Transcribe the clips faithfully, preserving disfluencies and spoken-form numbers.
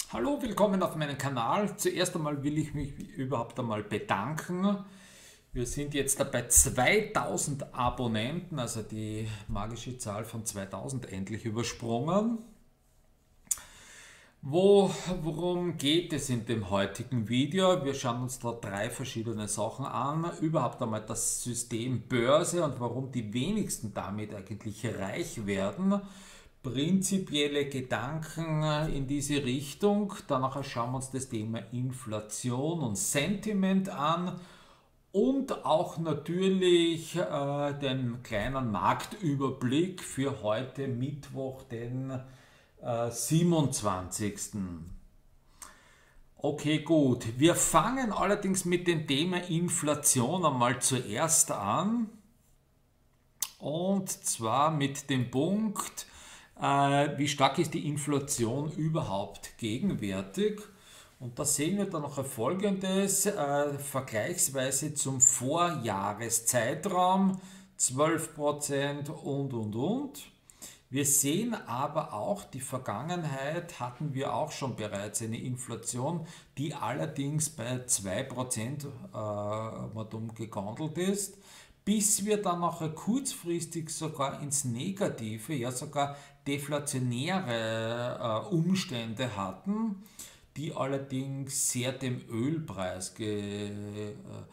Hallo, willkommen auf meinem Kanal. Zuerst einmal will ich mich überhaupt einmal bedanken. Wir sind jetzt bei zweitausend Abonnenten, also die magische Zahl von zweitausend endlich übersprungen. Wo, worum geht es in dem heutigen Video? Wir schauen uns da drei verschiedene Sachen an. Überhaupt einmal das System Börse und warum die wenigsten damit eigentlich reich werden. Prinzipielle Gedanken in diese Richtung. Danach schauen wir uns das Thema Inflation und Sentiment an und auch natürlich äh, den kleinen Marktüberblick für heute Mittwoch, den äh, siebenundzwanzigsten. Okay, gut. Wir fangen allerdings mit dem Thema Inflation einmal zuerst an. Und zwar mit dem Punkt, äh, wie stark ist die Inflation überhaupt gegenwärtig? Und da sehen wir dann noch Folgendes, äh, vergleichsweise zum Vorjahreszeitraum, zwölf Prozent und, und, und. Wir sehen aber auch, die Vergangenheit hatten wir auch schon bereits eine Inflation, die allerdings bei zwei Prozent äh, gegandelt ist, bis wir dann noch kurzfristig sogar ins Negative, ja sogar deflationäre äh, Umstände hatten, die allerdings sehr dem Ölpreis ge, äh,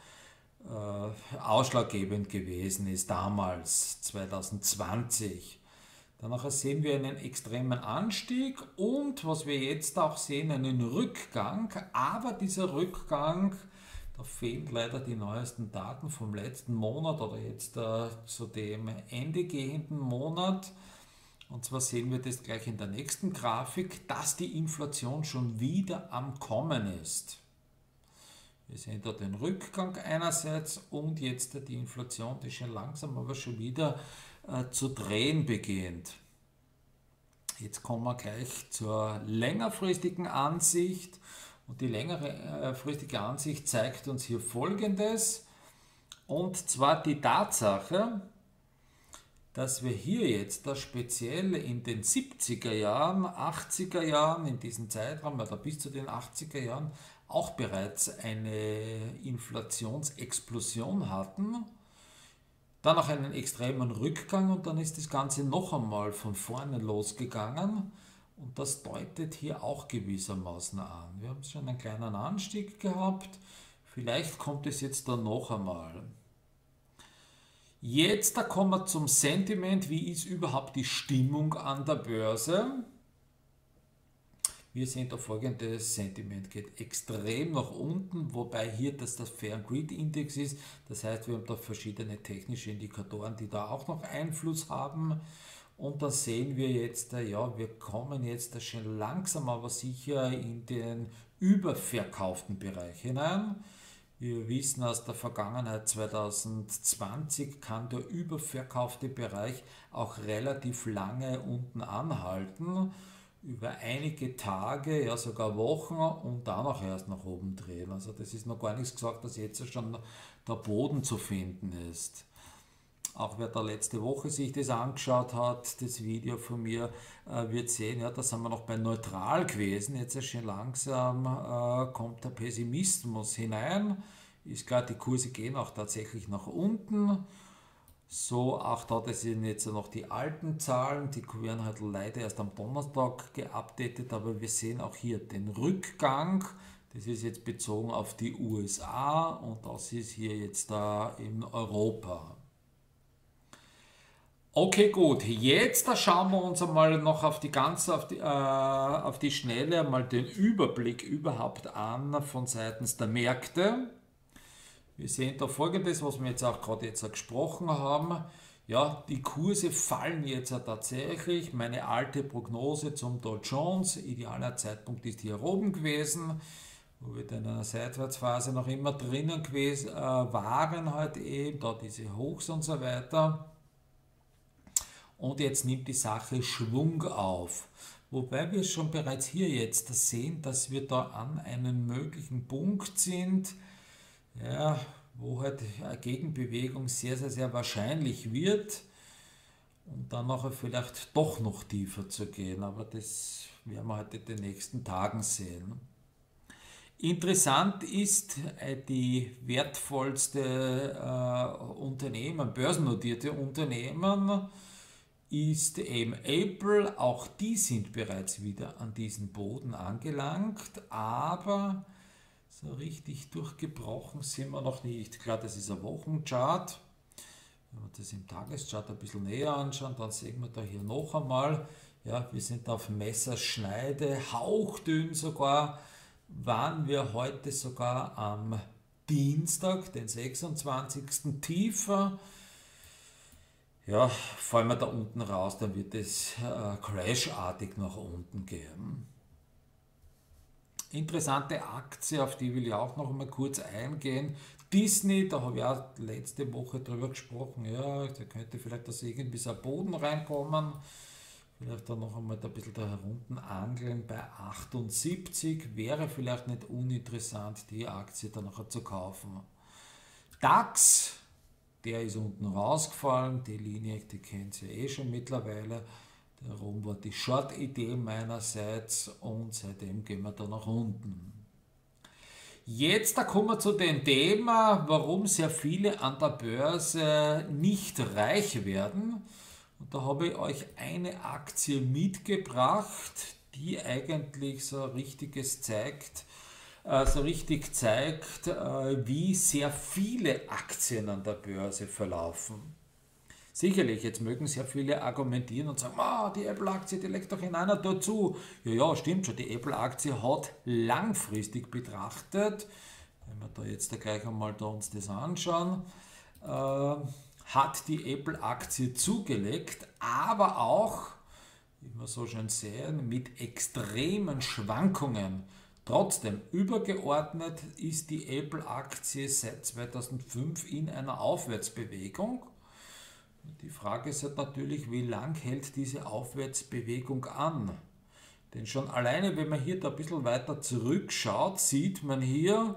äh, ausschlaggebend gewesen ist, damals zwanzig zwanzig. Danach sehen wir einen extremen Anstieg und was wir jetzt auch sehen, einen Rückgang. Aber dieser Rückgang, da fehlen leider die neuesten Daten vom letzten Monat oder jetzt äh, zu dem Ende gehenden Monat. Und zwar sehen wir das gleich in der nächsten Grafik, dass die Inflation schon wieder am Kommen ist. Wir sehen da den Rückgang einerseits und jetzt die Inflation, die schon langsam aber schon wieder äh, zu drehen beginnt. Jetzt kommen wir gleich zur längerfristigen Ansicht. Und die längerfristige Ansicht zeigt uns hier Folgendes. Und zwar die Tatsache, dass wir hier jetzt da speziell in den siebziger Jahren, achtziger Jahren, in diesem Zeitraum oder bis zu den achtziger Jahren auch bereits eine Inflationsexplosion hatten, dann auch einen extremen Rückgang und dann ist das Ganze noch einmal von vorne losgegangen und das deutet hier auch gewissermaßen an. Wir haben schon einen kleinen Anstieg gehabt, vielleicht kommt es jetzt dann noch einmal. Jetzt da kommen wir zum Sentiment. Wie ist überhaupt die Stimmung an der Börse? Wir sehen da folgendes Sentiment geht extrem nach unten, wobei hier das der Fair and Greed Index ist. Das heißt, wir haben da verschiedene technische Indikatoren, die da auch noch Einfluss haben. Und da sehen wir jetzt, ja, wir kommen jetzt schon langsam aber sicher in den überverkauften Bereich hinein. Wir wissen aus der Vergangenheit zwanzig zwanzig kann der überverkaufte Bereich auch relativ lange unten anhalten, über einige Tage, ja sogar Wochen und danach erst nach oben drehen. Also das ist noch gar nichts gesagt, dass jetzt schon der Boden zu finden ist. Auch wer da letzte Woche sich das angeschaut hat, das Video von mir, äh, wird sehen, ja, da sind wir noch bei neutral gewesen. Jetzt ist schon langsam äh, kommt der Pessimismus hinein. Ist klar, die Kurse gehen auch tatsächlich nach unten. So, auch da, das sind jetzt noch die alten Zahlen, die werden halt leider erst am Donnerstag geupdatet, aber wir sehen auch hier den Rückgang. Das ist jetzt bezogen auf die U S A und das ist hier jetzt da in Europa. Okay, gut. Jetzt da schauen wir uns einmal noch auf die ganze, auf die, äh, auf die Schnelle mal den Überblick überhaupt an von seitens der Märkte. Wir sehen da Folgendes, was wir jetzt auch gerade jetzt gesprochen haben. Ja, die Kurse fallen jetzt tatsächlich. Meine alte Prognose zum Dow Jones, idealer Zeitpunkt ist hier oben gewesen, wo wir in einer Seitwärtsphase noch immer drinnen gewesen äh, waren, halt eben, da diese Hochs und so weiter. Und jetzt nimmt die Sache Schwung auf. Wobei wir schon bereits hier jetzt sehen, dass wir da an einem möglichen Punkt sind, ja, wo halt eine Gegenbewegung sehr, sehr, sehr wahrscheinlich wird. und dann nachher vielleicht doch noch tiefer zu gehen, aber das werden wir heute in den nächsten Tagen sehen. Interessant ist, äh, die wertvollste äh, Unternehmen, börsennotierte Unternehmen, ist eben Apple. Auch die sind bereits wieder an diesen Boden angelangt, aber so richtig durchgebrochen sind wir noch nicht. Klar, das ist ein Wochenchart. Wenn wir das im Tageschart ein bisschen näher anschauen, dann sehen wir da hier noch einmal, ja, wir sind auf Messerschneide, hauchdünn sogar, waren wir heute sogar am Dienstag, den sechsundzwanzigsten tiefer. Ja, fallen wir da unten raus, dann wird es äh, crashartig nach unten gehen. Interessante Aktie, auf die will ich auch noch mal kurz eingehen. Disney, da habe ich auch letzte Woche drüber gesprochen, ja, da könnte vielleicht das irgendwie so ein Boden reinkommen. Vielleicht dann noch einmal da ein bisschen da herunten angeln bei achtundsiebzig, wäre vielleicht nicht uninteressant, die Aktie dann nachher zu kaufen. DAX, der ist unten rausgefallen, die Linie, die kennt ihr eh schon mittlerweile. Darum war die Short-Idee meinerseits und seitdem gehen wir da nach unten. Jetzt da kommen wir zu dem Thema, warum sehr viele an der Börse nicht reich werden. Und da habe ich euch eine Aktie mitgebracht, die eigentlich so richtiges zeigt, äh, so richtig zeigt, äh, wie sehr viele Aktien an der Börse verlaufen. Sicherlich, jetzt mögen sehr viele argumentieren und sagen, ah, die Apple-Aktie, die legt doch in einer dazu. Ja, ja, stimmt schon, die Apple-Aktie hat langfristig betrachtet, wenn wir da jetzt da gleich einmal da uns das anschauen, äh, hat die Apple-Aktie zugelegt, aber auch, wie wir so schön sehen, mit extremen Schwankungen. Trotzdem, übergeordnet ist die Apple-Aktie seit zweitausendfünf in einer Aufwärtsbewegung. Die Frage ist halt natürlich, wie lang hält diese Aufwärtsbewegung an? Denn schon alleine, wenn man hier da ein bisschen weiter zurückschaut, sieht man hier,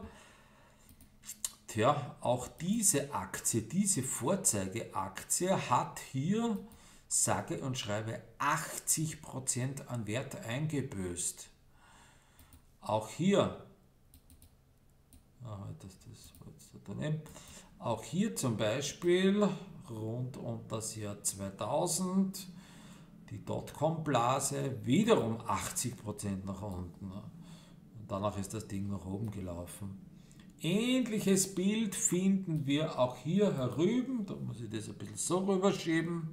tja, auch diese Aktie, diese Vorzeigeaktie hat hier, sage und schreibe, achtzig Prozent an Wert eingebüßt. Auch hier, das, das, daneben, auch hier zum Beispiel rund um das Jahr zweitausend, die Dotcom-Blase, wiederum achtzig Prozent nach unten. Und danach ist das Ding nach oben gelaufen. Ähnliches Bild finden wir auch hier herüben, da muss ich das ein bisschen so rüberschieben,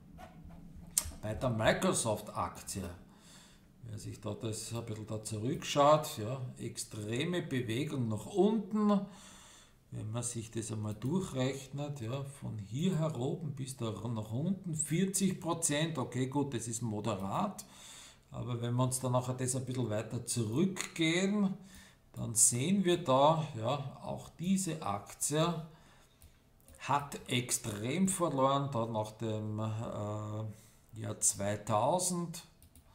bei der Microsoft-Aktie. Wer sich da das ein bisschen da zurückschaut, ja, extreme Bewegung nach unten. Wenn man sich das einmal durchrechnet, ja, von hier heroben bis da nach unten, vierzig Prozent, okay gut, das ist moderat, aber wenn wir uns dann nachher das ein bisschen weiter zurückgehen, dann sehen wir da, ja, auch diese Aktie hat extrem verloren, da nach dem äh, Jahr zweitausend,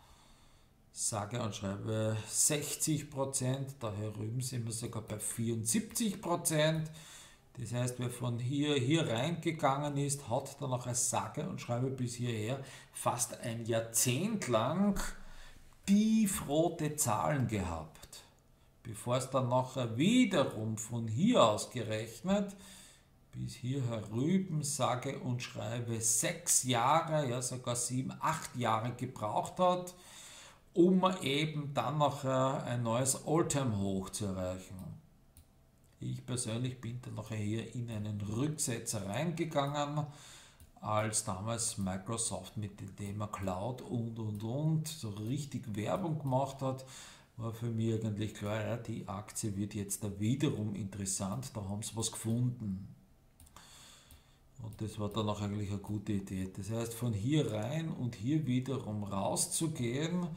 sage und schreibe sechzig Prozent, da herüben sind wir sogar bei vierundsiebzig Prozent. Das heißt, wer von hier, hier reingegangen ist, hat dann noch als sage und schreibe bis hierher fast ein Jahrzehnt lang tiefrote Zahlen gehabt. Bevor es dann nachher wiederum von hier aus gerechnet bis hier herüben, sage und schreibe sechs Jahre, ja sogar sieben, acht Jahre gebraucht hat, um eben dann noch ein neues All-Time-Hoch zu erreichen. Ich persönlich bin dann nachher hier in einen Rücksetzer reingegangen, als damals Microsoft mit dem Thema Cloud und und und so richtig Werbung gemacht hat, war für mich eigentlich klar, ja, die Aktie wird jetzt da wiederum interessant, da haben sie was gefunden. Und das war dann auch eigentlich eine gute Idee. Das heißt, von hier rein und hier wiederum rauszugehen,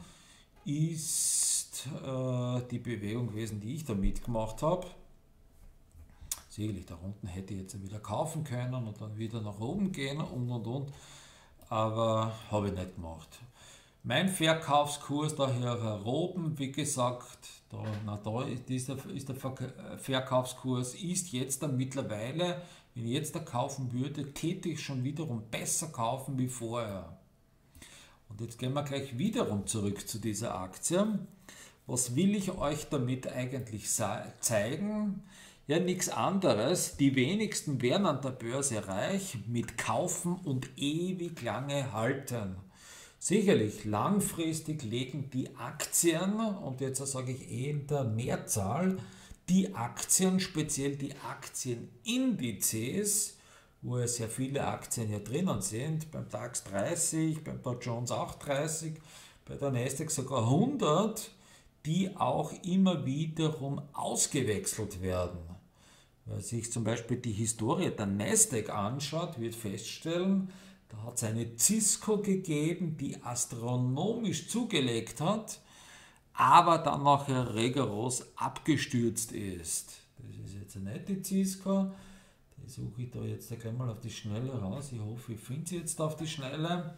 ist äh, die Bewegung gewesen, die ich da mitgemacht habe. Sicherlich, da unten hätte ich jetzt wieder kaufen können und dann wieder nach oben gehen und und und, aber habe ich nicht gemacht. Mein Verkaufskurs daher heroben, wie gesagt, da, na, da ist, der, ist der Verkaufskurs ist jetzt dann mittlerweile Wenn ich jetzt da kaufen würde, täte ich schon wiederum besser kaufen wie vorher. Und jetzt gehen wir gleich wiederum zurück zu dieser Aktie. Was will ich euch damit eigentlich zeigen? Ja, nichts anderes. Die wenigsten werden an der Börse reich mit Kaufen und ewig lange halten. Sicherlich, langfristig legen die Aktien, und jetzt sage ich eh in der Mehrzahl, die Aktien, speziell die Aktienindizes, wo ja sehr viele Aktien hier drinnen sind, beim DAX dreißig, beim Dow Jones auch dreißig, bei der Nasdaq sogar hundert, die auch immer wiederum ausgewechselt werden. Wer sich zum Beispiel die Historie der Nasdaq anschaut, wird feststellen, da hat es eine Cisco gegeben, die astronomisch zugelegt hat, aber dann nachher rigoros abgestürzt ist. Das ist jetzt nicht die Cisco, die suche ich da jetzt gleich mal auf die Schnelle raus. Ich hoffe, ich finde sie jetzt auf die Schnelle.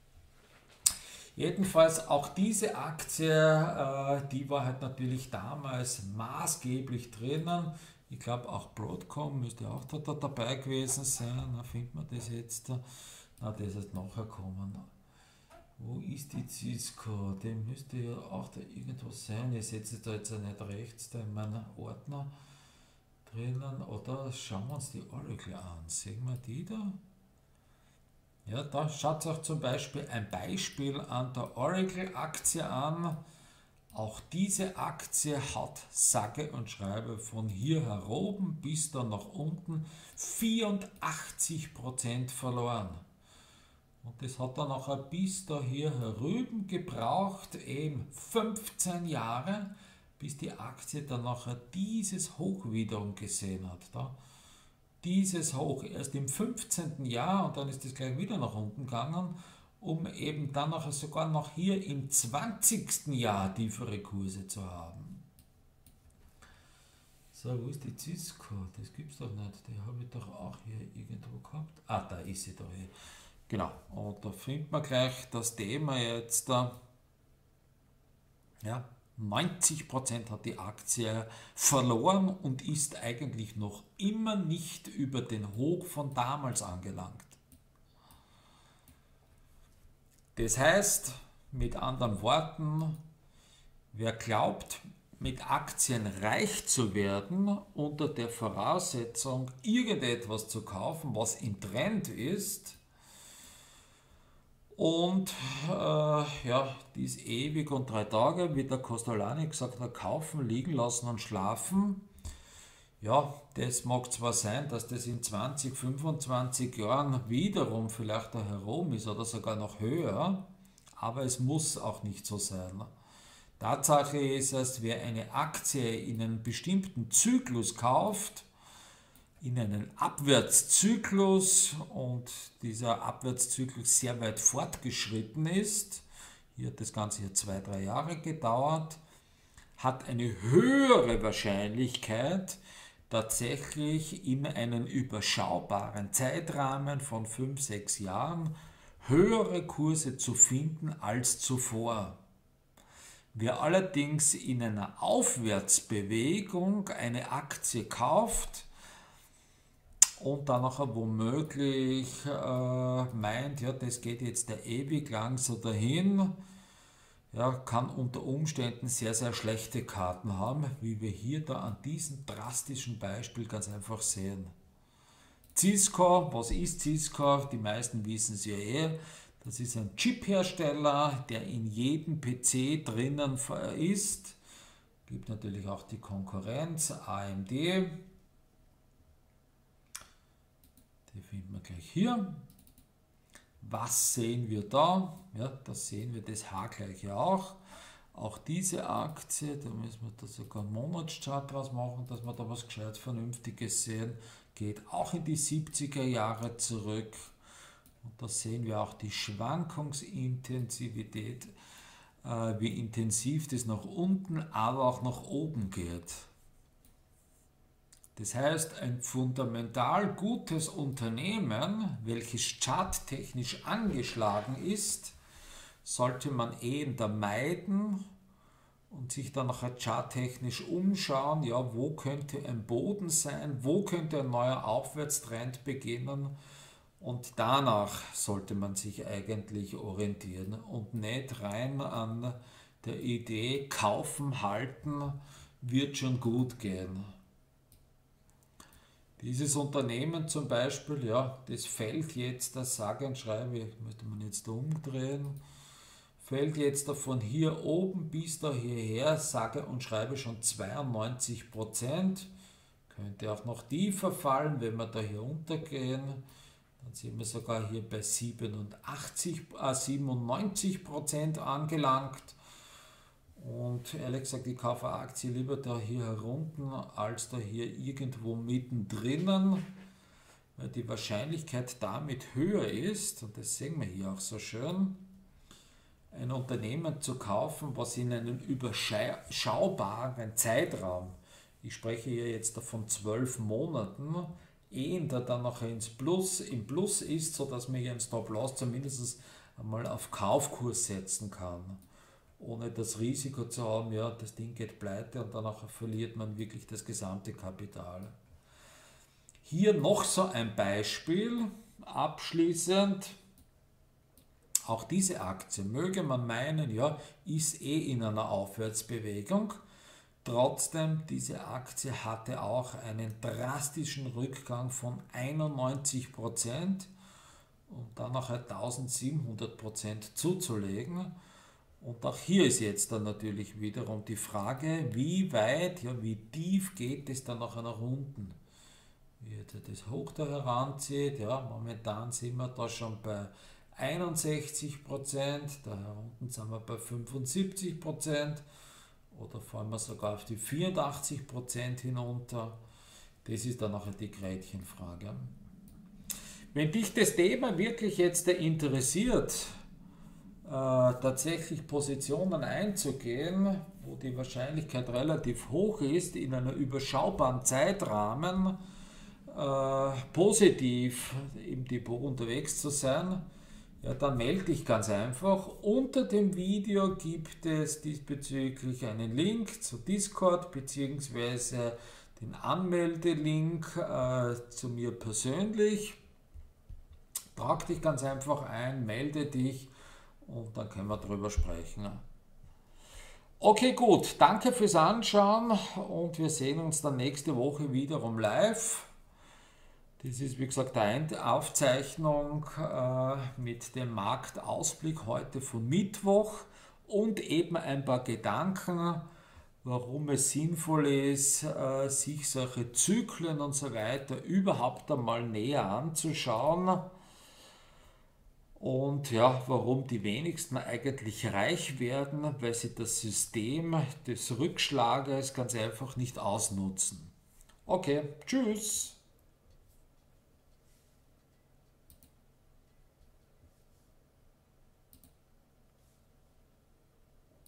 Jedenfalls auch diese Aktie, äh, die war halt natürlich damals maßgeblich drinnen. Ich glaube auch Broadcom müsste auch da, da dabei gewesen sein. Na, findet man das jetzt? Na, das ist nachher kommen. Wo ist die Cisco? Die müsste ja auch da irgendwo sein. Ich setze da jetzt nicht rechts da in meinen Ordner drinnen. Oder schauen wir uns die Oracle an. Sehen wir die da? Ja, da schaut euch zum Beispiel ein Beispiel an der Oracle-Aktie an. Auch diese Aktie hat sage und schreibe von hier heroben bis da nach unten vierundachtzig Prozent verloren. Und das hat dann nachher bis da hier herüben gebraucht, eben fünfzehn Jahre, bis die Aktie dann nachher dieses Hoch wiederum gesehen hat. Da. Dieses Hoch erst im fünfzehnten Jahr, und dann ist es gleich wieder nach unten gegangen, um eben dann nachher sogar noch hier im zwanzigsten Jahr tiefere Kurse zu haben. So, wo ist die Cisco? Das gibt es doch nicht. Die habe ich doch auch hier irgendwo gehabt. Ah, da ist sie doch hier. Genau, und da findet man gleich das Thema jetzt da. Ja, neunzig Prozent hat die Aktie verloren und ist eigentlich noch immer nicht über den Hoch von damals angelangt. Das heißt, mit anderen Worten, wer glaubt, mit Aktien reich zu werden, unter der Voraussetzung, irgendetwas zu kaufen, was im Trend ist, und äh, ja, die ist ewig und drei Tage, wie der Kostolani gesagt hat, kaufen, liegen lassen und schlafen. Ja, das mag zwar sein, dass das in zwanzig, fünfundzwanzig Jahren wiederum vielleicht da herum ist oder sogar noch höher, aber es muss auch nicht so sein. Tatsache ist es, wer eine Aktie in einem bestimmten Zyklus kauft, in einen Abwärtszyklus, und dieser Abwärtszyklus sehr weit fortgeschritten ist, hier hat das Ganze hier zwei, drei Jahre gedauert, hat eine höhere Wahrscheinlichkeit, tatsächlich in einem überschaubaren Zeitrahmen von fünf, sechs Jahren höhere Kurse zu finden als zuvor. Wer allerdings in einer Aufwärtsbewegung eine Aktie kauft, und dann nachher womöglich äh, meint, ja, das geht jetzt der ewig lang so dahin, ja, kann unter Umständen sehr, sehr schlechte Karten haben, wie wir hier da an diesem drastischen Beispiel ganz einfach sehen. Cisco, was ist Cisco? Die meisten wissen es ja eh. Das ist ein Chip-Hersteller, der in jedem P C drinnen ist. Gibt natürlich auch die Konkurrenz, A M D. Die finden wir gleich hier. Was sehen wir da? Ja, da sehen wir das H-Gleiche auch. Auch diese Aktie, da müssen wir da sogar einen Monatschart draus machen, dass wir da was gescheit Vernünftiges sehen, geht auch in die siebziger Jahre zurück. Und da sehen wir auch die Schwankungsintensivität, äh, wie intensiv das nach unten, aber auch nach oben geht. Das heißt, ein fundamental gutes Unternehmen, welches charttechnisch angeschlagen ist, sollte man eher meiden und sich dann nachher charttechnisch umschauen, ja, wo könnte ein Boden sein, wo könnte ein neuer Aufwärtstrend beginnen, und danach sollte man sich eigentlich orientieren und nicht rein an der Idee, kaufen, halten, wird schon gut gehen. Dieses Unternehmen zum Beispiel, ja, das fällt jetzt, das sage und schreibe, müsste man jetzt da umdrehen, fällt jetzt da von hier oben bis da hierher, sage und schreibe schon zweiundneunzig Prozent. Könnte auch noch tiefer fallen, wenn wir da hier untergehen. Dann sind wir sogar hier bei siebenundachtzig, äh, siebenundneunzig Prozent angelangt. Und ehrlich gesagt, ich kaufe eine Aktie lieber da hier herunten, als da hier irgendwo mittendrin, weil die Wahrscheinlichkeit damit höher ist, und das sehen wir hier auch so schön, ein Unternehmen zu kaufen, was in einem überschaubaren Zeitraum, ich spreche hier jetzt von zwölf Monaten, eher dann nachher ins Plus, im Plus ist, sodass man hier einen Stop-Loss zumindest einmal auf Kaufkurs setzen kann, ohne das Risiko zu haben, ja, das Ding geht pleite und danach verliert man wirklich das gesamte Kapital. Hier noch so ein Beispiel, abschließend. Auch diese Aktie, möge man meinen, ja, ist eh in einer Aufwärtsbewegung. Trotzdem, diese Aktie hatte auch einen drastischen Rückgang von einundneunzig Prozent und dann noch eintausendsiebenhundert Prozent zuzulegen. Und auch hier ist jetzt dann natürlich wiederum die Frage, wie weit, ja, wie tief geht es dann noch nach unten? Wie er das hoch da heranzieht, ja, momentan sind wir da schon bei einundsechzig Prozent, da unten sind wir bei fünfundsiebzig Prozent oder fahren wir sogar auf die vierundachtzig Prozent hinunter. Das ist dann nachher die Gretchenfrage. Wenn dich das Thema wirklich jetzt interessiert, äh, tatsächlich Positionen einzugehen, wo die Wahrscheinlichkeit relativ hoch ist, in einem überschaubaren Zeitrahmen äh, positiv im Depot unterwegs zu sein, ja, dann melde dich ganz einfach. Unter dem Video gibt es diesbezüglich einen Link zu Discord bzw. den Anmeldelink äh, zu mir persönlich. Trag dich ganz einfach ein, melde dich und dann können wir darüber sprechen. Okay, gut, danke fürs Anschauen und wir sehen uns dann nächste Woche wiederum live. Das ist, wie gesagt, eine Aufzeichnung äh, mit dem Marktausblick heute von Mittwoch und eben ein paar Gedanken, warum es sinnvoll ist, äh, sich solche Zyklen und so weiter überhaupt einmal näher anzuschauen und ja, warum die wenigsten eigentlich reich werden, weil sie das System des Rückschlages ganz einfach nicht ausnutzen. Okay, tschüss!